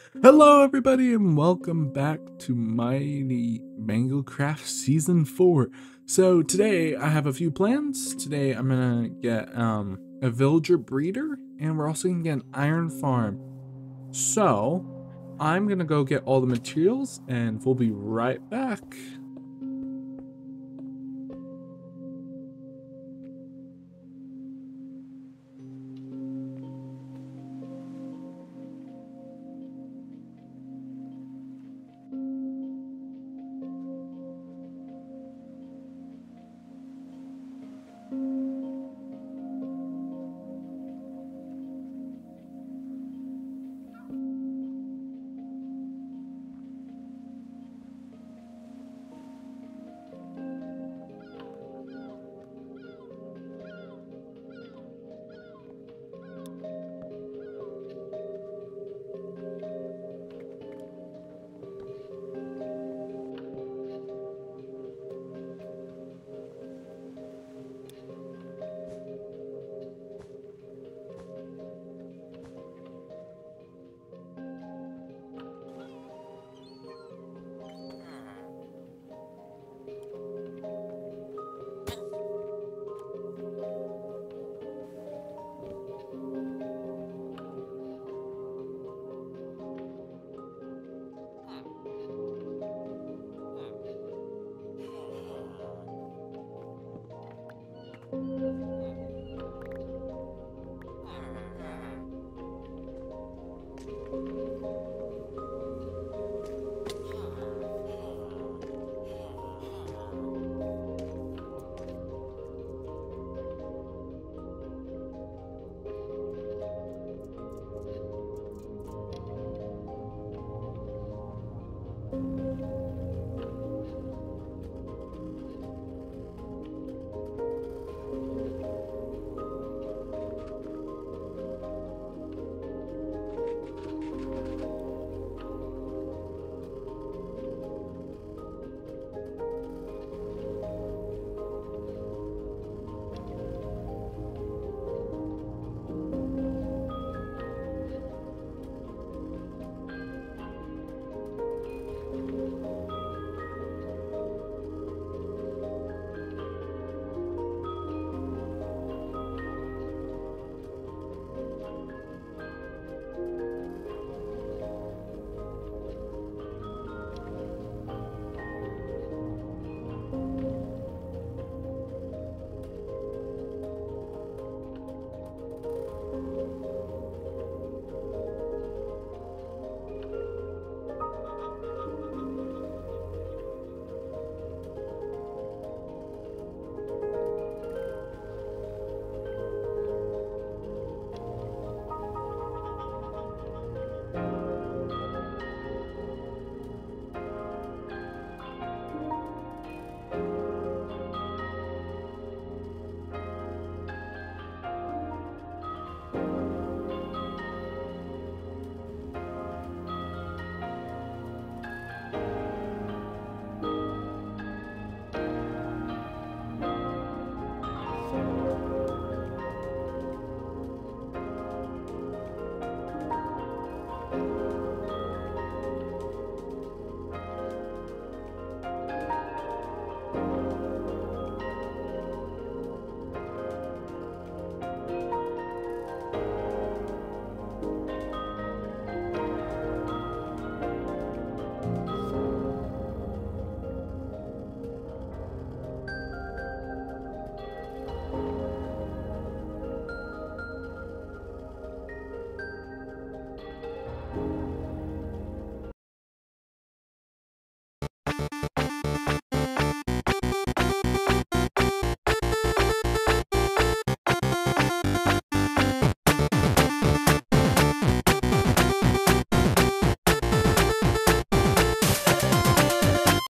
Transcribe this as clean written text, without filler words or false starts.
Hello, everybody, and welcome back to Mighty Mango Craft Season 4. So today I have a few plans. Today I'm gonna get a villager breeder, and we're also gonna get an iron farm. So I'm gonna go get all the materials, and we'll be right back.